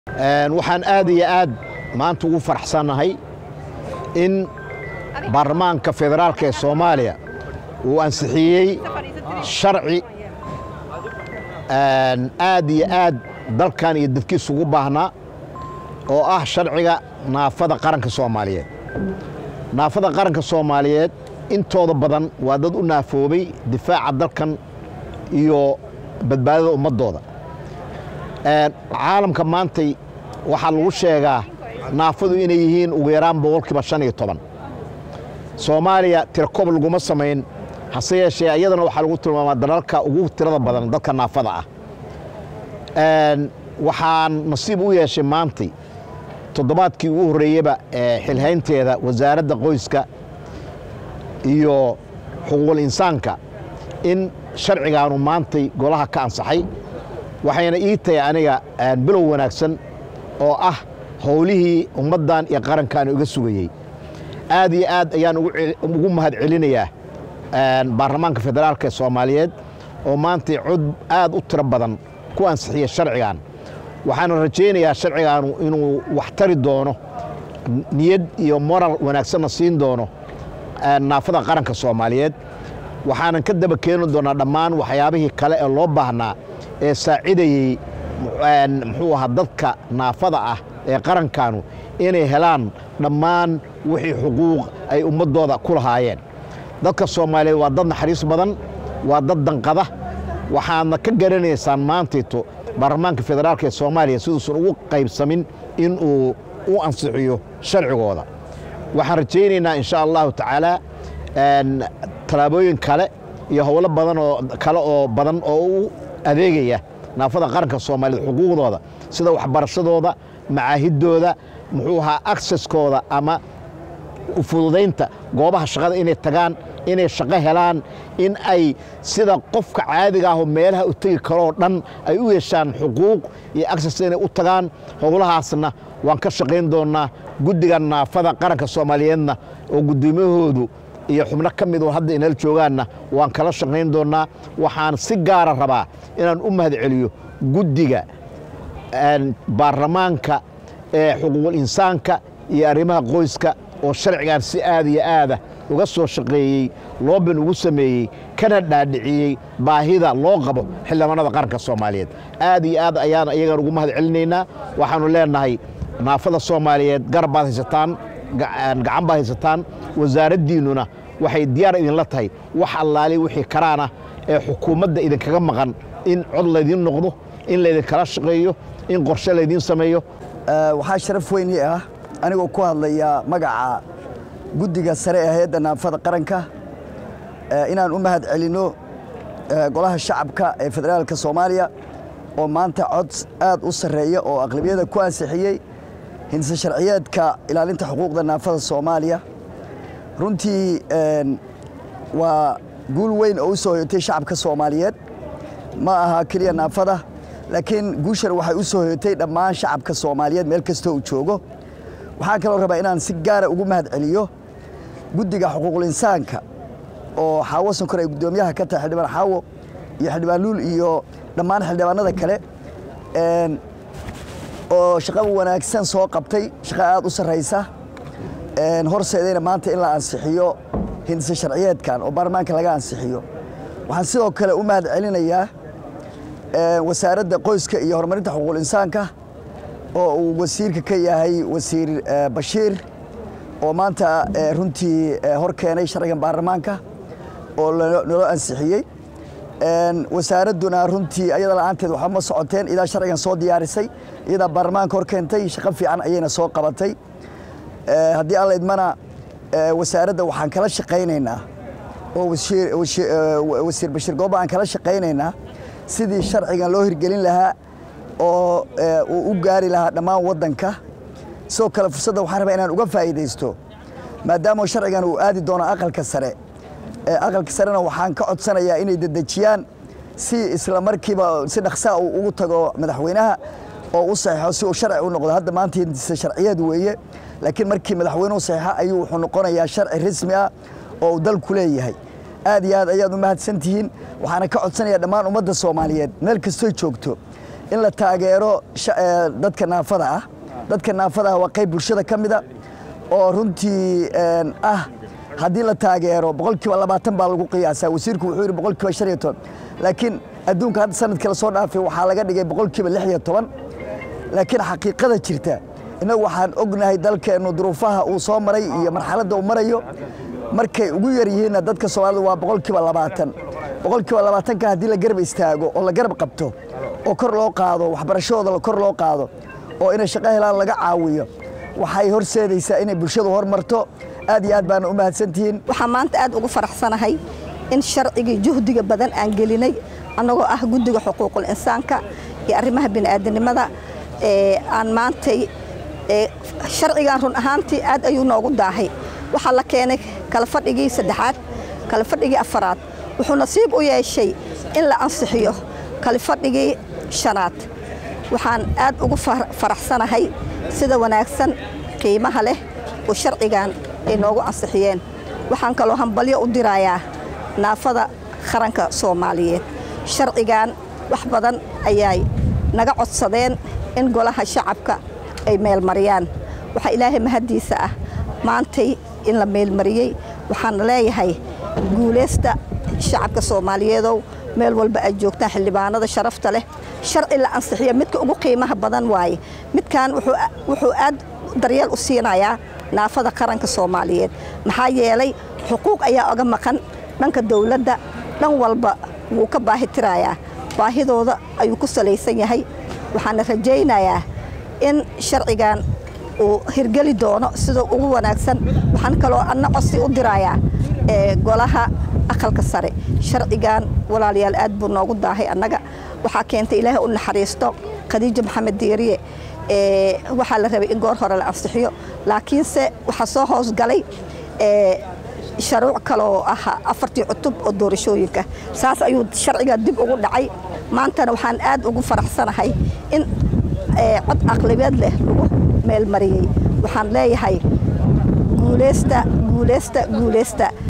waxaan aad iyo aad maanta ugu faraxsanahay in baarlamaanka federaalka ee Soomaaliya uu ansixiyay sharci aad iyo aad dalkan iyo dadkiisa ugu baahnaa oo ah sharciga naafada qaranka Soomaaliyeed. naafada qaranka Soomaaliyeed intooda badan waa dad u naafoobay difaaca dalkan iyo badbaadada ummadooda. caalamka maantay waxaa lagu sheegaa naafadu inay yihiin ugu yaraan 15%. Soomaaliya tirkoob laguma samayn, hase yeeshee iyadana waxaa lagu tilmaamaa dalalka ugu tirada badan dadka naafada ah. waxaan nasiib u yeeshay maantay toddobaadkii ugu horreeyayba xilhaynteeda wasaaradda qoyska iyo xuquuqul insaanka in sharcigaanu maantay golaha ka ansaxay. waxayna ii tahay aniga bilow wanaagsan oo ah howlihii ummaddan iyo qarankan uga sugayay. aad iyo aad ayaan ugu mahad celinayaa baarlamaanka federaalka ee Soomaaliyeed oo maantay cod aad u tiro badan ku ansixiyay sharcigan. waxaan rajaynayaa sharcigaanu inuu wax tari doono, niyad iyo moral wanaagsan siin doono naafada qaranka Soomaaliyeed. waxaanan ka daba keeni doonaa dhammaan waxyaabihii kale ee loo baahnaa ee saacidayay muxuu ahaa dadka naafada ah ee qarankanu inay helaan dhammaan wixii xuquuq ay ummadooda ku lahaayeen. dadka Soomaaliyeed waa dad naxariis badan, waa dad danqada. waxaadna ka garanaysaan maantayto baarlamaanka federaalka ee Soomaaliya siduusan ugu qaybsamin in uu u ansixiyo sharcigooda. waxaan rajaynaynaa insha Allahu tacaala talaabooyin kale iyo howlo badan oo u adeegaya naafada qaranka Soomaaliyeed xuquuqdooda sida waxbarashadooda, macaahidooda, muxuu ahaa accesskooda ama u fududeynta goobaha shaqada inay tagaan, inay shaqo helaan, in ay sida qofka caadiga ah oo meelaha u tagi karo dhan ay u yeeshaan xuquuq iyo access inay u tagaan. howlahaasna waan ka shaqayn doonaa. guddiga naafada qaranka Soomaaliyeedna oo gudoomiyahoodu iyo xubno ka mid oo hadda inala joogaanna waan kala shaqayn doonaa. waxaan si gaara rabaa inaan u mahad celiyo guddiga baarlamaanka ee xuquuqul insaanka iyo arrimaha qoyska oo sharcigan si aad iyo aad uga soo shaqeeyay, looban ugu sameeyay, kana dhaadhiciyay baahida loo qabo xildhibaanada qaranka Soomaaliyeed. aad iyo aad ayaan iyaga ugu mahad celinaynaa. waxaanu leenahay naafada Soomaaliyeed garab baad haysataan, gacan baad haysataan. wasaaraddiinuna waxay diyaar idinla tahay wax allaali wixii karaana ee xukuumadda idinkaga maqan in cod laydin noqdo, in laydin kala shaqeeyo, in qorshe laydin sameeyo. waxaa sharaf weyn ii ah anigoo ku hadlaya magaca guddiga sare ee hay'adda naafada qaranka inaan u mahad celino golaha shacabka ee federaalka Soomaaliya oo maanta cod aad u sareeya oo aqlabiyada ku ansixiyay hindisa sharciyeedka ilaalinta xuquuqda naafada Soomaaliya. runtii waa guul weyn oo u soo hoyatay shacabka Soomaaliyeed, ma aha kaliya naafada laakiin guushan waxay u soo hoyatay dhammaan shacabka Soomaaliyeed meel kasta uu joogo. waxaan kaloo rabaa inaan si gaar ah ugu mahad celiyo guddiga xuquuqul insaanka oo Xaawo Sonkor ay gudoomiyaha ka tahay xildhibaan Xaawo iyo xildhibaan Luul iyo dhammaan xildhibaanada kale oo shaqo wanaagsan soo qabtay, shaqo aad u sareysa horseedayna maanta in la ansixiyo hindisa sharciyeedkan oo baarlamaanka laga ansixiyo. waxaan sidoo kale u mahad celinayaa wasaaradda qoyska iyo horumarinta xuquuqul insaanka oo uu wasiirka ka yahay wasiir Bashiir oo maanta runtii hor keenay sharcigan baarlamaanka oo loo ansixiyay. wasaaradduna runtii ayada la'aanteed waxa ma socoteen ilaa sharcigan soo diyaarisay, iyada baarlamaanka hor keentay, shaqo fiican ayayna soo qabatay. haddii alla idmana wasaaradda waxaan kala shaqaynaynaa oo wasiir Bashiir Gooba aan kala shaqaynaynaa sidii sharcigan loo hirgelin lahaa oo uu u gaari lahaa dhammaan waddanka. sidoo kale fursadda waxaan rabaa inaan uga faa'iidaysto maadaama sharcigan uu aadi doono aqalka sare. aqalka sarena waxaan ka codsanayaa inay dedejiyaan si isla markiiba si dhaqso ah ugu tago madaxweynaha oo u saxiixo si uu sharci u noqdo. hadda maanta sharciyeed weeye, laakiin markii madaxweynuhu saxiixa ayuu wuxuu noqonayaa sharci rasmi ah oo dalku leeyahay. aad iyo aad ayaad u mahadsantihiin. waxaana ka codsanayaa dhammaan ummadda Soomaaliyeed meel kastoo joogto in la taageero dadka naafada ah. dadka naafada ah waa qayb bulshada ka mid ah oo runtii haddii la taageero 20% baa lagu qiyaasaa. wasiirku wuxuu yiri 15%, laakiin adduunka hadda sanadkii la soo dhaafay waxaa laga dhigay 16%. laakiin xaqiiqada jirta inagu waxaan ognahay dalkeenu duruufaha uu soo maray iyo marxaladda uu marayo. markay ugu yar yihiin dadka Soomaalidu waa 20%. 20% haddii la garab istaago oo la garab qabto oo kor loo qaado waxbarashadooda kor loo qaado oo inay shaqo helaan laga caawiyo, waxay horseedaysaa inay bulshadu horumarto. aad iyo aad baan u mahadsantihiin. waxaan maanta aad ugu faraxsanahay in sharciga juhdiga badan aan gelinay anagoo ah guddiga xuquuqul insaanka iyo arrimaha bini'aadanimada aan maantay sharcigan run ahaantii aad ayuu noogu daahay. waxaa la keenay kala fadhigii 3aad, kala fadhigii 4aad. wuxuu nasiib u yeeshay in la ansixiyo kala fadhigii 5aad. waxaan aad ugu faraxsanahay sida wanaagsan qiimaha leh oo sharcigan ay noogu ansixiyeen. waxaan kaloo hambalyo u dirayaa naafada qaranka Soomaaliyeed. sharcigan wax badan ayay naga codsadeen in golaha shacabka ay meel mariyaan. waxa Ilaahay mahadiisa ah maantay in la meel mariyay. waxaan leeyahay guuleysta shacabka Soomaaliyeed meel walba ay joogtaan xildhibaanada sharafta leh. sharci la ansixiyo midka ugu qiimaha badan waaye. midkan wuxuu aad daryeel u siinayaa naafada qaranka Soomaaliyeed. maxaa yeelay xuquuq ayaa uga maqan dhanka dawladda. dhan walba wuu ka baahi tirayaa. baahidooda ayuu ku salaysan yahay. waxaan rajaynayaa in sharcigan uu hirgeli doono sida ugu wanaagsan. waxaan kaloo codsi u dirayaa golaha aqalka sare. sharcigan walaalayaal aad buu noogu daahay annaga. waxaa keentay Ilaahay u naxariisto Khadiija Maxamed Diiriye. waxaa la rabay in goor hore la ansixiyo, laakiinse waxaa soo hoos galay sharuuc kale oo ah 4 cutub oo doorashooyinka. saas ayuu sharciga dib ugu dhacay. maantana waxaan aad ugu faraxsanahay in cod aqlibeed leh lagu meel mariyay. waxaan leeyahay guuleysta guuleysta guuleysta.